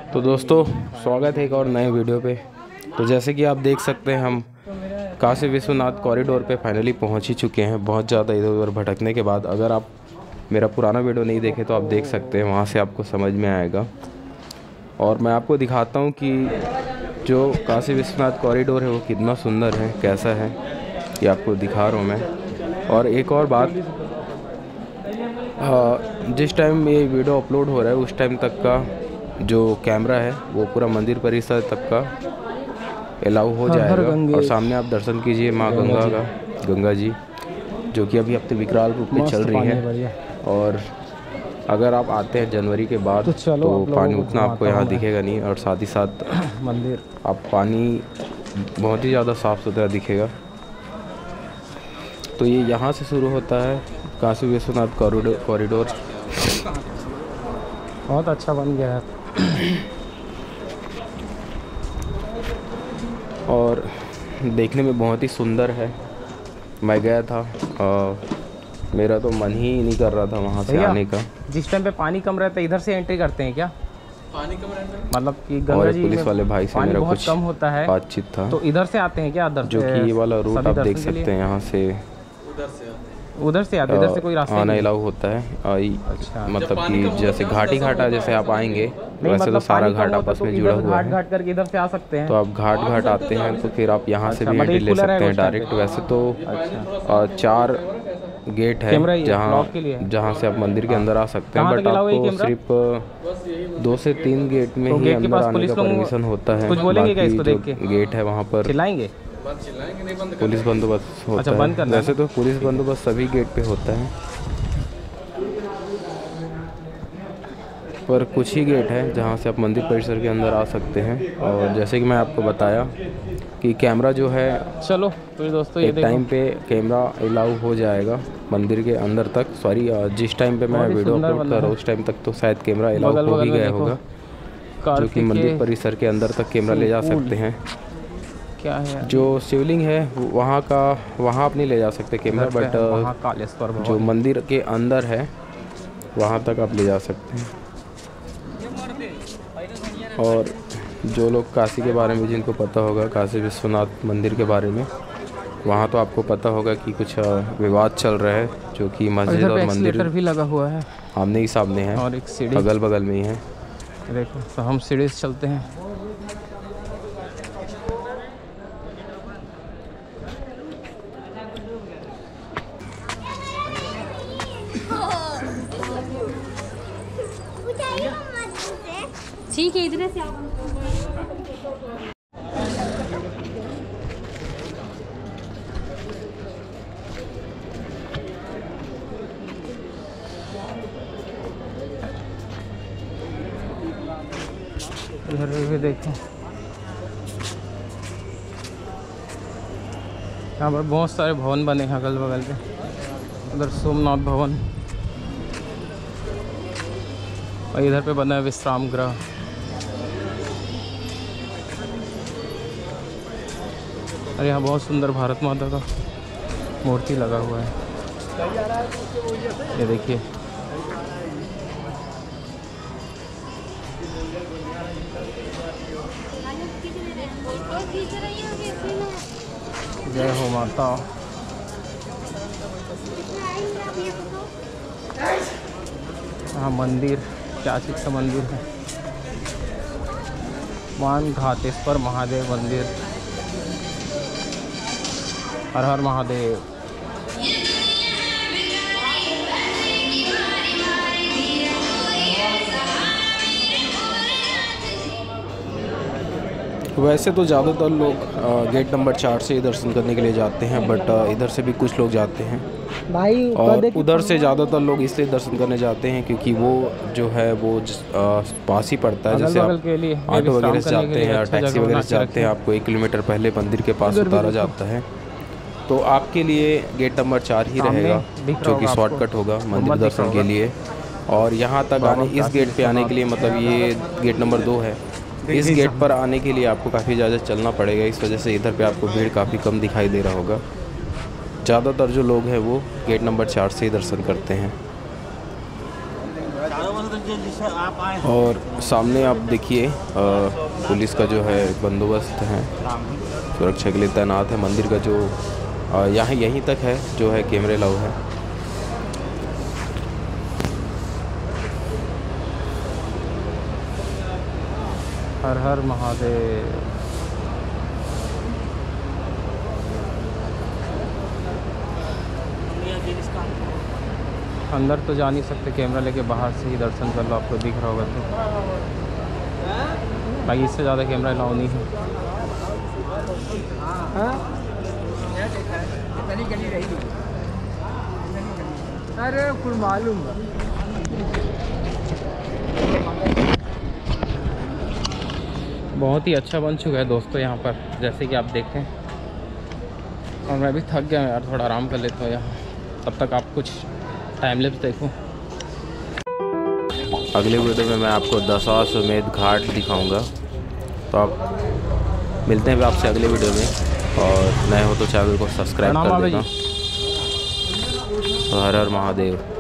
तो दोस्तों स्वागत है एक और नए वीडियो पे। तो जैसे कि आप देख सकते हैं हम काशी विश्वनाथ कॉरिडोर पे फाइनली पहुंच ही चुके हैं। बहुत ज़्यादा इधर उधर भटकने के बाद, अगर आप मेरा पुराना वीडियो नहीं देखे तो आप देख सकते हैं, वहां से आपको समझ में आएगा। और मैं आपको दिखाता हूं कि जो काशी विश्वनाथ कॉरिडोर है वो कितना सुंदर है, कैसा है, ये आपको दिखा रहा हूँ मैं। और एक और बात, जिस टाइम ये वीडियो अपलोड हो रहा है उस टाइम तक का जो कैमरा है वो पूरा मंदिर परिसर तक का अलाउ हो जाएगा। और सामने आप दर्शन कीजिए माँ गंगा जी, जो कि अभी अब तो विकराल रूप में चल रही है। और अगर आप आते हैं जनवरी के बाद तो पानी उतना आपको यहाँ दिखेगा नहीं, और साथ ही साथ मंदिर आप पानी बहुत ही ज़्यादा साफ़ सुथरा दिखेगा। तो ये यहाँ से शुरू होता है काशी विश्वनाथ कॉरिडोर। बहुत अच्छा बन गया है। और देखने में बहुत ही सुंदर है। मैं गया था, मेरा तो मन ही नहीं कर रहा था वहाँ से आने का। जिस टाइम पे पानी कम रहता है इधर से एंट्री करते हैं क्या? पानी कम रहता है मतलब कि गंगा जी पुलिस वाले भाई से मेरा कुछ कम होता है, बातचीत था। तो इधर से आते हैं क्या? जो कि ये वाला रूट आप देख सकते हैं, यहाँ से उधर से आते, इधर से कोई रास्ता आना अलाउ होता है। अच्छा, मतलब कि जैसे घाटा जैसे आप आएंगे वैसे तो सारा घाट आपस में जुड़ा हुआ है। घाट करके इधर से आ सकते हैं। तो आप घाट आते हैं तो फिर आप यहाँ से भी एंट्री ले सकते हैं डायरेक्ट। वैसे तो 4 गेट है जहाँ से आप मंदिर के अंदर आ सकते हैं, बट आपको सिर्फ 2 से 3 गेट में ही अंदर आने का परमिशन होता है। बाकी जो गेट है वहाँ पर चिल्लाएंगे, पुलिस बंदोबस्त होता है। वैसे तो पुलिस बंदोबस्त सभी गेट पे होता है, पर कुछ ही गेट है जहाँ से आप मंदिर परिसर के अंदर आ सकते हैं। और जैसे कि मैं आपको बताया कि कैमरा जो है, चलो तो दोस्तों एक टाइम पे कैमरा अलाउ हो जाएगा मंदिर के अंदर तक। सॉरी, जिस टाइम पे मैं वीडियो अपलोड कर रहा हूँ उस टाइम तक तो शायद कैमरा अलाउ हो ही गया होगा, जो कि मंदिर परिसर के अंदर तक कैमरा ले जा सकते हैं। क्या है जो शिवलिंग है वहाँ आप नहीं ले जा सकते कैमरा, बट जो मंदिर के अंदर है वहाँ तक आप ले जा सकते हैं। और जो लोग काशी के बारे में, जिनको पता होगा काशी विश्वनाथ मंदिर के बारे में, वहाँ तो आपको पता होगा कि कुछ विवाद चल रहा है, जो कि मस्जिद और मंदिर भी लगा हुआ है, आमने ही सामने है और एक सीढ़ी अगल बगल में ही है। देखो, तो हम सीढ़ी से चलते हैं। ठीक है, इधर से इधर भी देखो, यहाँ पर बहुत सारे भवन बने हैं अगल बगल पे। उधर सोमनाथ भवन, और इधर पे बना है विश्राम गृह। और यहाँ बहुत सुंदर भारत माता का मूर्ति लगा हुआ है, ये देखिए। जय हो माता। हाँ, मंदिर क्या चीज़ का मंदिर है? मान घाटेश्वर महादेव मंदिर। हर हर महादेव। वैसे तो ज़्यादातर लोग गेट नंबर 4 से ही दर्शन करने के लिए जाते हैं, बट इधर से भी कुछ लोग जाते हैं भाई, और उधर से ज़्यादातर लोग इसलिए दर्शन करने जाते हैं क्योंकि वो जो है वो पास ही पड़ता है। जैसे आप ऑटो वगैरह से जाते हैं या टैक्सी वगैरह से जाते हैं, आपको 1 किलोमीटर पहले मंदिर के पास उतारा जाता है। तो आपके लिए गेट नंबर 4 ही रहेगा, जो कि शॉर्टकट होगा मंदिर दर्शन के लिए। और यहाँ तक आने, इस गेट पे आने के लिए, मतलब ये गेट नंबर 2 है, इस गेट पर आने के लिए आपको काफ़ी ज़्यादा चलना पड़ेगा। इस वजह से इधर पे आपको भीड़ काफ़ी कम दिखाई दे रहा होगा। ज़्यादातर जो लोग हैं वो गेट नंबर 4 से ही दर्शन करते हैं। और सामने आप देखिए पुलिस का जो है बंदोबस्त है, सुरक्षा के लिए तैनात है। मंदिर का जो यहाँ यहीं तक है जो है कैमरे अलाउ है। हर हर महादेव। अंदर तो जा नहीं सकते, कैमरा लेके बाहर से ही दर्शन कर लो, आपको दिख रहा होगा तो। बाकी इससे ज़्यादा कैमरा अलाउ नहीं है। अरे कुल मालूम बहुत ही अच्छा बन चुका है दोस्तों यहाँ पर, जैसे कि आप देखें। और मैं भी थक गया यार, थोड़ा आराम कर लेता हूँ यहाँ। तब तक आप कुछ टाइम लैप्स देखो। अगले वीडियो में मैं आपको दशाश्वमेध घाट दिखाऊंगा। तो आप मिलते हैं आपसे अगले वीडियो में, और नए हो तो चैनल को सब्सक्राइब कर देना। तो हर हर महादेव।